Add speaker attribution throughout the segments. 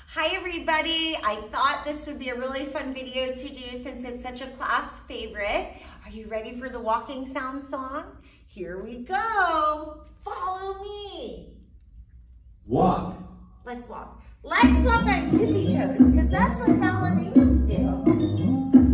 Speaker 1: Hi everybody, I thought this would be a really fun video to do since it's such a class favorite. Are you ready for the walking sound song? Here we go. Follow me.
Speaker 2: Walk.
Speaker 1: Let's walk. Let's walk on tippy toes because that's what ballerinas do.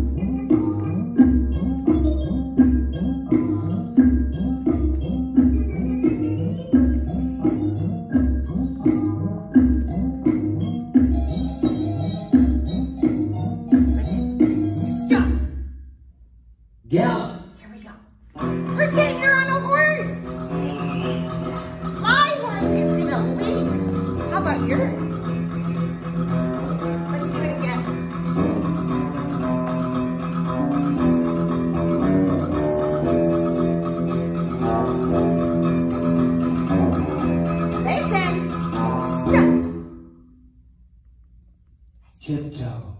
Speaker 2: Gallop.
Speaker 1: Here we go. Pretend you're on a horse. My horse is gonna leap. How about yours? Let's do it again. Listen. Stop.
Speaker 2: Tiptoe.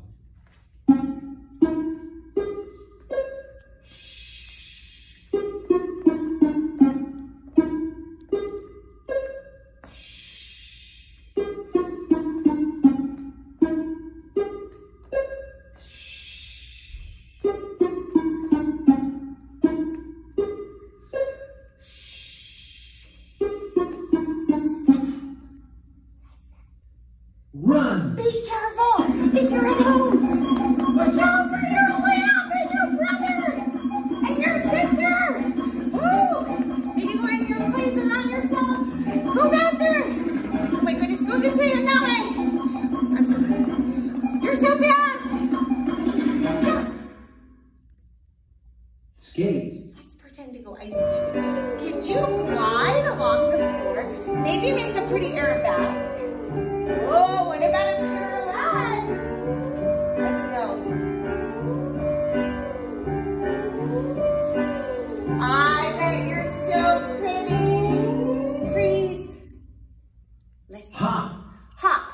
Speaker 2: Run!
Speaker 1: Be careful if you're at home. Watch out for your lamb and your brother and your sister. Woo! Maybe go in your place and run yourself. Go faster. Oh my goodness, go this way and that way. You're so fast. Stop.
Speaker 2: Skate.
Speaker 1: Let's pretend to go ice skating. Can you glide along the floor? Maybe make a pretty arabesque. Whoa, what about a pirouette? Let's go. I bet you're so pretty. Freeze. Listen.
Speaker 2: Hop.
Speaker 1: Hop.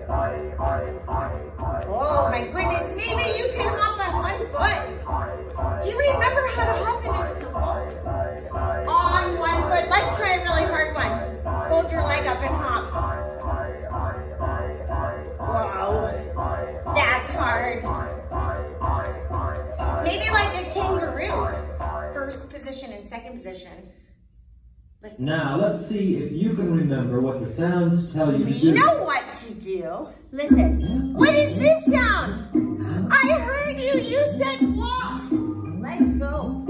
Speaker 1: Oh my goodness, maybe you can hop on one foot. Do you remember how to hop in a song? On one foot. Let's try a really hard one. Hold your leg up and hop. Wow, that's hard. Maybe like a kangaroo. First position and second position. Listen.
Speaker 2: Now, let's see if you can remember what the sounds tell you to do.
Speaker 1: We know what to do. Listen, what is this sound? I heard you. You said walk. Let's go.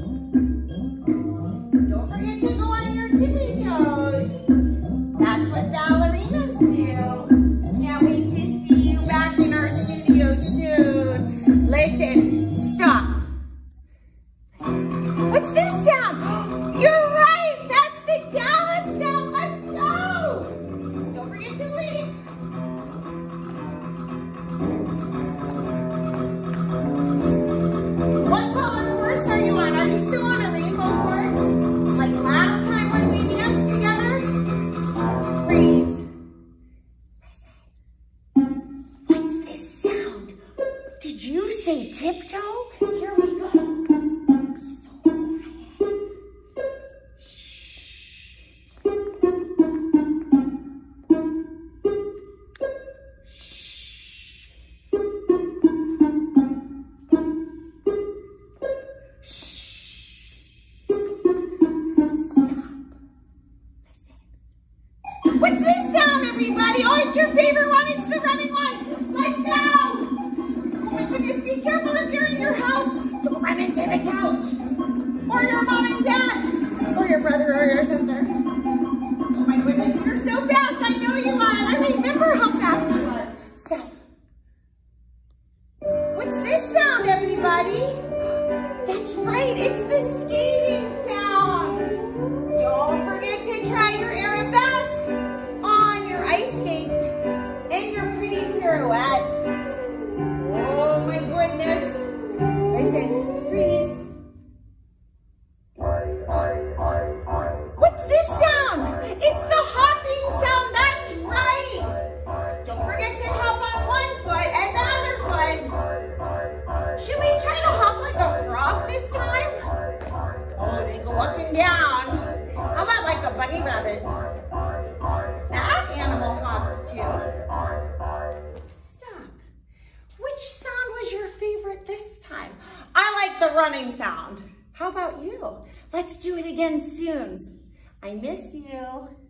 Speaker 1: Don't forget to go on your tippy toes. That's what ballerinas do. Can't wait to see you back in our studio soon. Listen, stop. What's this sound? You're right, that's the gallop sound. Let's go. Don't forget to leap. What color horse are you on? Are you still on a rainbow horse? Like last time when we danced together? Freeze. Listen. What's this sound? Did you say tiptoe? Here we go. Be so quiet. Shh. What's this sound, everybody? Oh, it's your favorite one. It's the running one. Let's go. Oh my goodness, be careful if you're in your house. Don't run into the couch. Or your mom and dad. Or your brother or your sister. Oh my goodness, you're so fast. I know you are. I remember how fast you are. Stop. What's this sound, everybody? That's right, it's the skating sound. Don't forget to try your arabesque on your ice skates and your pretty pirouette. Oh my goodness. Listen, freeze. What's this sound? It's the hopping sound, that's right. that running sound. How about you? Let's do it again soon. I miss you.